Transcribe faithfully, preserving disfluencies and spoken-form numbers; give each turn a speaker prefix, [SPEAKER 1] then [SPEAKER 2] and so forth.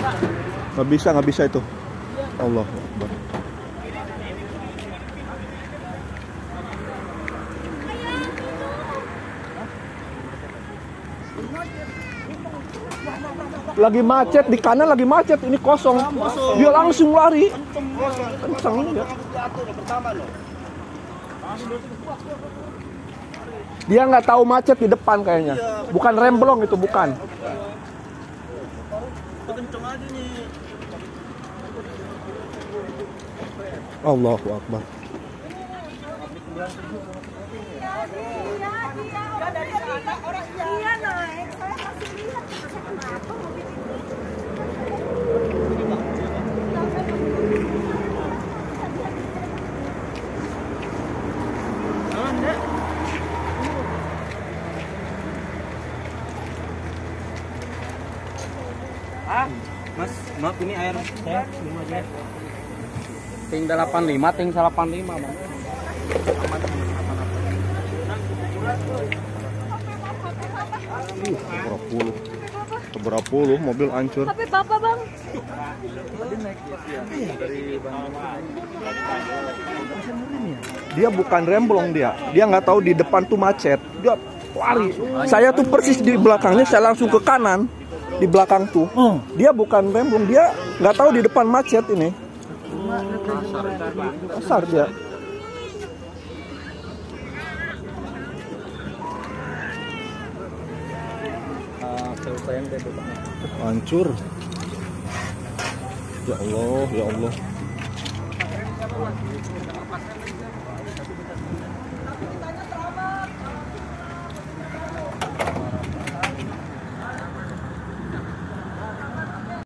[SPEAKER 1] Nggak bisa, nggak bisa itu. Allah Akbar. Lagi macet di kanan, lagi macet, ini kosong. Dia langsung lari. Kencang ya. Dia nggak tahu macet di depan kayaknya. Bukan remblong itu, bukan. Allahu Akbar.
[SPEAKER 2] Iya naik, saya masih lihat kenapa mobil itu.
[SPEAKER 3] Ah, Mas, maaf ini air saya lima aja. Ting delapan puluh lima, ting delapan puluh lima, Bang.
[SPEAKER 1] Uh, berapa puluh, berapa puluh mobil hancur.
[SPEAKER 2] H P Bapak, Bang.
[SPEAKER 1] Dia bukan remblong dia. Dia nggak tahu di depan tuh macet. Dia lari. Saya tuh persis di belakangnya, saya langsung ke kanan. Di belakang tuh. Dia bukan remblong, dia nggak tahu di depan macet ini. Kasar dia. Hancur. Ya Allah, ya Allah.